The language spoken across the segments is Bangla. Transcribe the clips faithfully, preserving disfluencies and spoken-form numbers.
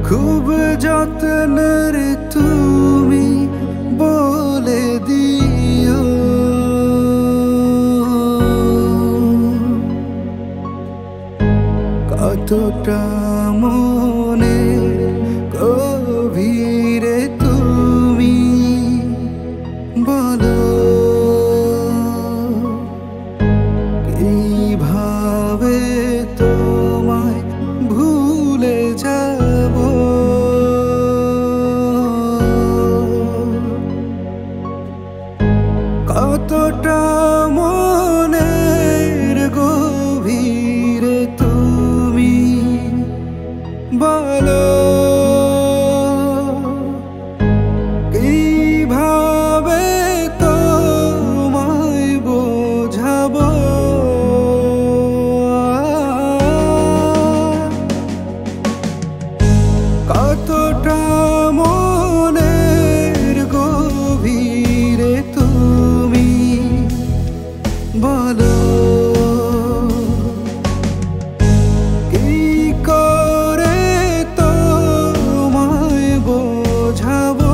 খুব যত্নের তুমি বলে দিও কতটা মনে গভীরে তুমি বলো কিভাবে তোমায় ভুলে যাব কতটা মনের গভীরে তুমি বলো কিভাবে তোমায় বোঝাবো কতটা মনের গভীরে তুমি বলো কি করে তোমায় বোঝাবো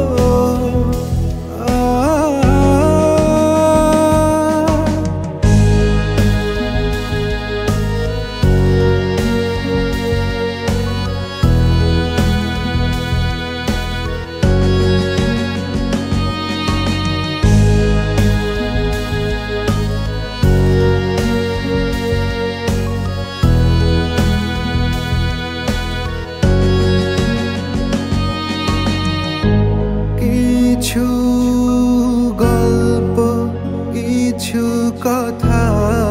কিছু গল্প কিছু কথা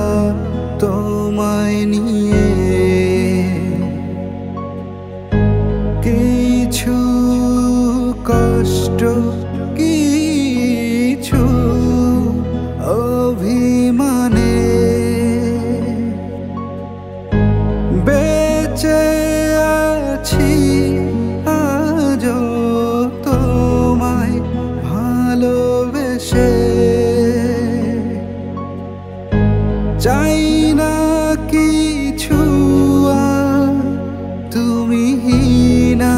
তোমায় নিয়ে কিছু কষ্ট কিছু অভিমানে বেঁচে আছি আজও তোমায় ভালোবেসে চাই না কিছু আর তুমি না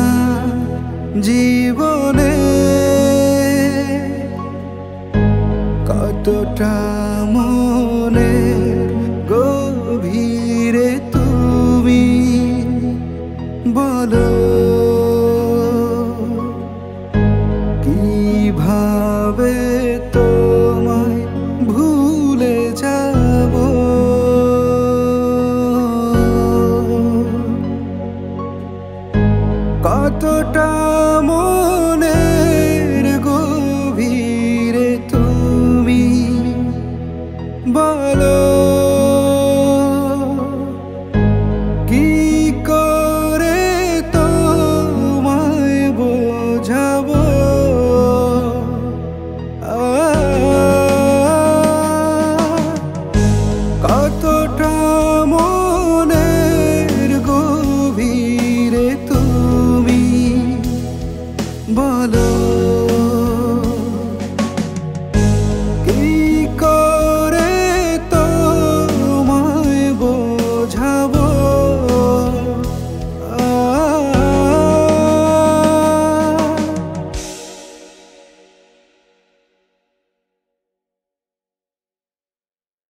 জীবনে কতটা মনে গভীরে তুমি বলো কিভাবে তোমায় ভুলে যাব কতটা মনে